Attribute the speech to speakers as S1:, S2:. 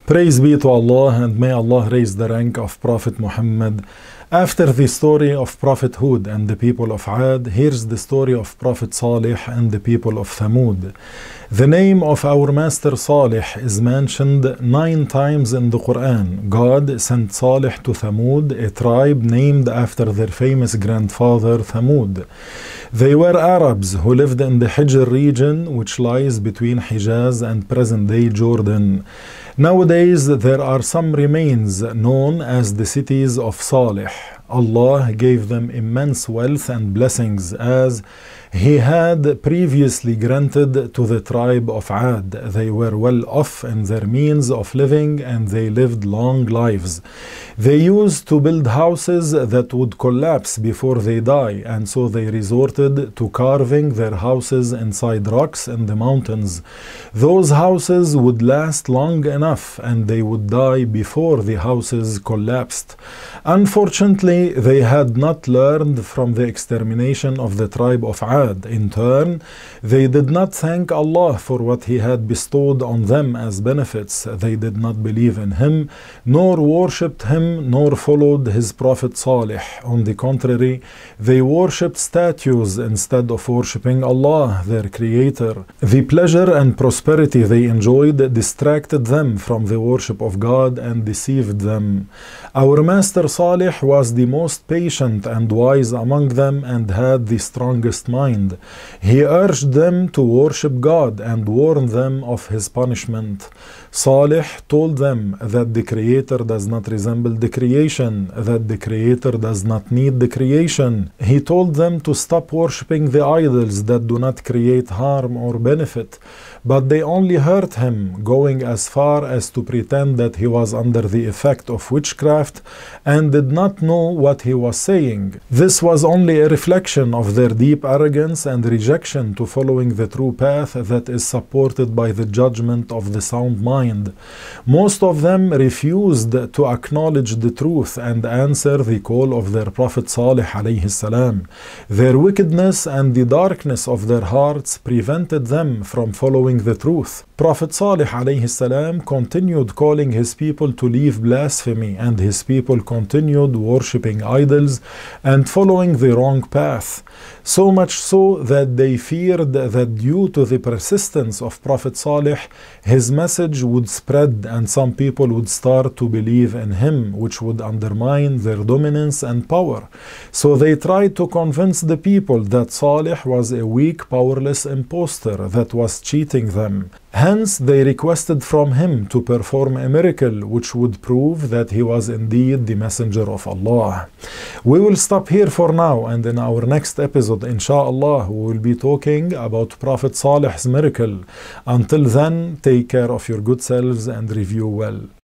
S1: Praise be to Allah, and may Allah raise the rank of Prophet Muhammad. After the story of Prophet Hud and the people of Ad, here's the story of Prophet Salih and the people of Thamud. The name of our master Salih is mentioned 9 times in the Quran. God sent Salih to Thamud, a tribe named after their famous grandfather Thamud. They were Arabs who lived in the Hijr region, which lies between Hijaz and present-day Jordan. Nowadays, there are some remains known as the cities of Salih. Allah gave them immense wealth and blessings as He had previously granted to the tribe of Ad. They were well off in their means of living and they lived long lives. They used to build houses that would collapse before they die, and so they resorted to carving their houses inside rocks in the mountains. Those houses would last long enough and they would die before the houses collapsed. Unfortunately, they had not learned from the extermination of the tribe of Ad. In turn, they did not thank Allah for what He had bestowed on them as benefits. They did not believe in Him, nor worshipped Him, nor followed His Prophet Salih. On the contrary, they worshipped statues instead of worshipping Allah, their Creator. The pleasure and prosperity they enjoyed distracted them from the worship of God and deceived them. Our Master Salih was the most patient and wise among them and had the strongest mind. He urged them to worship God and warned them of His punishment. Salih told them that the Creator does not resemble the creation, that the Creator does not need the creation. He told them to stop worshipping the idols that do not create harm or benefit, but they only hurt him, going as far as to pretend that he was under the effect of witchcraft and did not know what he was saying. This was only a reflection of their deep arrogance and rejection to following the true path that is supported by the judgment of the sound mind. Most of them refused to acknowledge the truth and answer the call of their Prophet Salih alayhi salam. Their wickedness and the darkness of their hearts prevented them from following the truth. Prophet Salih alayhi salam continued calling his people to leave blasphemy, and his people continued worshipping idols and following the wrong path. So much so that they feared that due to the persistence of Prophet Salih, his message would spread and some people would start to believe in him, which would undermine their dominance and power. So they tried to convince the people that Salih was a weak, powerless impostor that was cheating them. Hence, they requested from him to perform a miracle which would prove that he was indeed the messenger of Allah. We will stop here for now, and in our next episode, inshallah, we will be talking about Prophet Salih's miracle. Until then, take care of your good selves and review well.